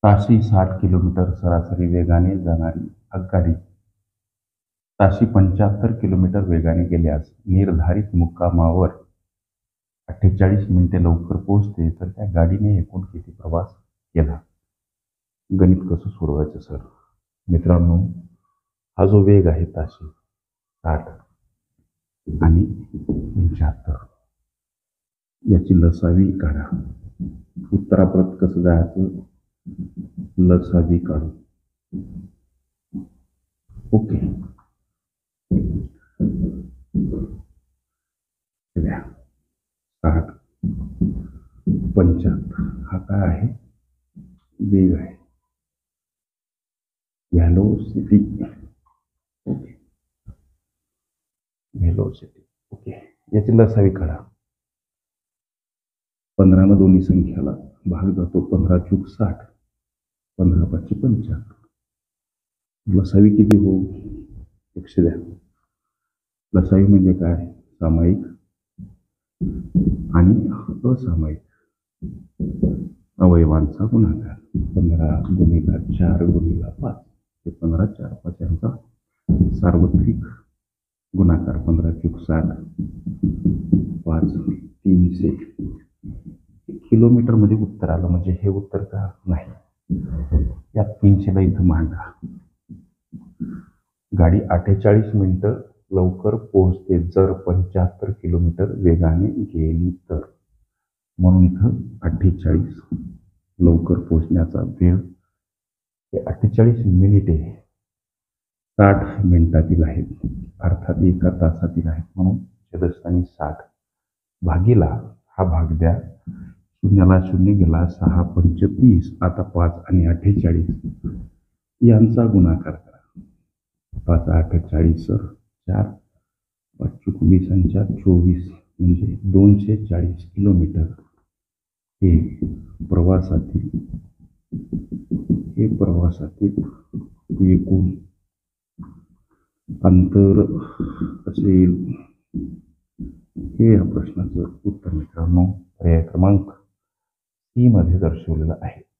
ताशी 60 किलोमीटर सरासरी वेगाने जाणारी आगगाडी ताशी 75 किलोमीटर वेगाने गेल्यास निर्धारित मुक्कामावर 48 मिनिटे लवकर पोहोचते, तर त्या गाडीने एकूण किती प्रवास केला? गणित कसं सोडवायचं सर? मित्रांनो, हा जो वेग आहे ताशी 60 आणि 75, याची लसावी काढा. उत्तराप्रत कसं जायचं? लसावी काढू. ओके, 60 75 हा काय आहे? वेग आहे, व्हॅलोसिटी. Okay, velocity. ओके, याची लसावी काढा. 15 दोन्ही संख्याला भाग जातो. 15 चूक 60, 15 5 75. लसावी किती हो? 100 द्या. लसावी म्हणजे काय? सामायिक आणि असामायिक अवयवांचा गुणाकार. 15 गुणिला 4 गुणिला 5 हे 15 4 5 यांचा सार्वत्रिक गुणाकार. 15 चूक 60, 5 300. किलोमीटर मध्ये उत्तर आलं, म्हणजे हे उत्तर का नाही? या 300 ला इथं मांडा. गाडी 48 मिनिटं लवकर पोहोचते जर 75 किलोमीटर वेगाने गेली तर. म्हणून इथं 48 लवकर पोहोचण्याचा वेळ हे 48 मिनिटे 60 मिनिटातील आहेत, अर्थात एका तासातील आहेत. म्हणून छेदस्थानी 60 भागीला हा भाग द्या. शून्याला शून्य गेला, 6 पंच 30. आता 5 आणि 48 यांचा गुणाकार करा. 5 8 40, 4 5 चूक 20 आणि 4 24, म्हणजे 240 किलोमीटर हे प्रवासातील एकूण अंतर असेल. हे या प्रश्नाचं उत्तर मित्रांनो पर्याय क्रमांक सी मध्ये दर्शवलेलं आहे.